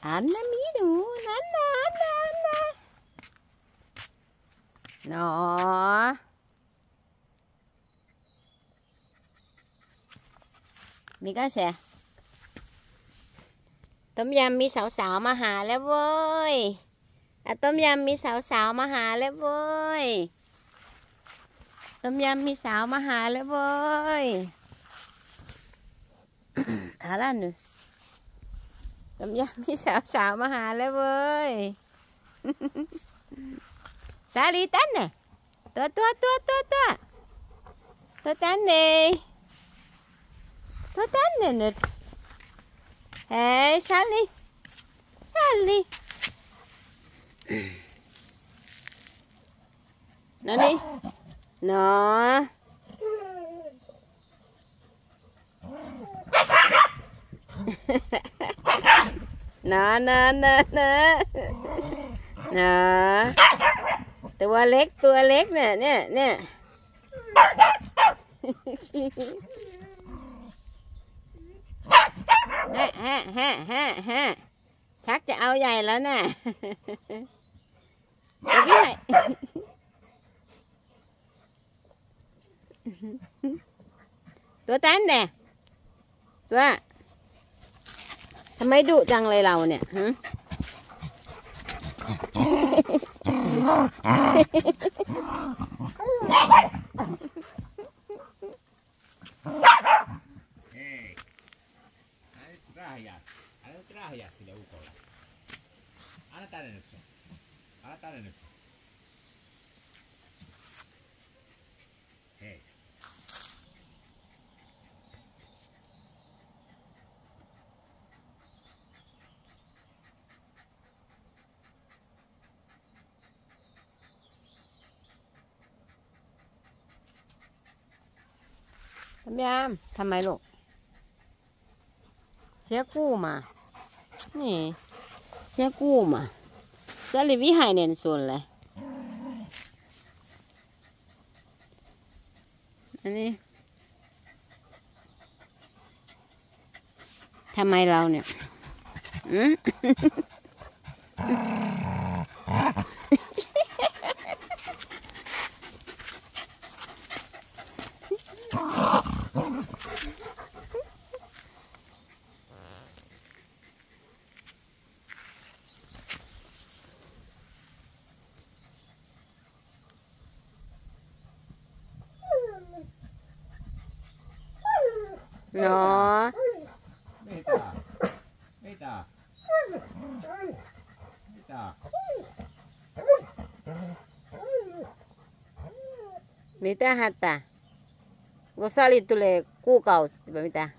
อันนะมีหนูนั่นนะหนอมีก็เสียต้มยำมีสาวๆมาหาแล้วเว้ยต้มยำมีสาวๆมาหาแล้วเว้ยต้มยำมีสาวมาหาแล้วเว้ยอะไรหนูต้มยำมีสาวมาหาแล้วเว้ยสาลีตันเนี่ยตัวตันเนี่ยตัวตันเนี่ยเฮ้ยสาลีนั่นนี่เนาะตัวเล็กเนี่ยฮะชักจะเอาใหญ่แล้วน่ะเดี๋ยวพี่ให้ตัวตันเนี่ยตัวทำไมดุจังเลยเราเนี่ยฮะ Rahoja sille ukolle. Anna tänne nyt se. Hei. ทำไมลูกเสียกู้มานี่เสียกู้มาจะรีวิหายเน้นส่วนเลยอันนี้ทำไมเราเนี่ยเนาะ Mitä? Mitä hätää? Kun salit tulee kuukausi, mitä?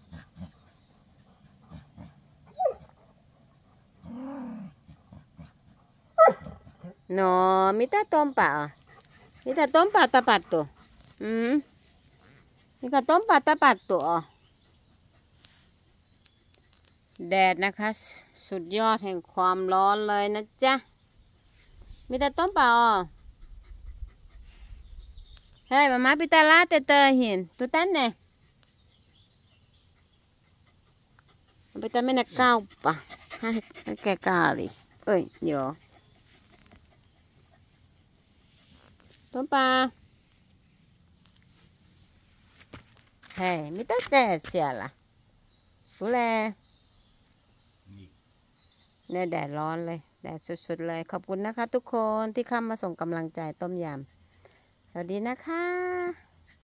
No, mitä tompaa on? Mitä tompaa tapahtuu? Mikä tompaa tapahtuu on? แดดนะคะสุดยอดแห่งความร้อนเลยนะจ๊ะมีแต่ต้มเปล่าเฮ้ยมาปิตาลาเตอหินตุตันเนี่ยปิตาไม่นักเก้าปะให้แกกาลิเอ้ยเดี๋ยวต้มปลาเฮ้ยมีแต่แดดเสียละดูแลเนี่ยแดดร้อนเลยแดดสุดๆเลยขอบคุณนะคะทุกคนที่เข้ามาส่งกำลังใจต้มยำสวัสดีนะคะ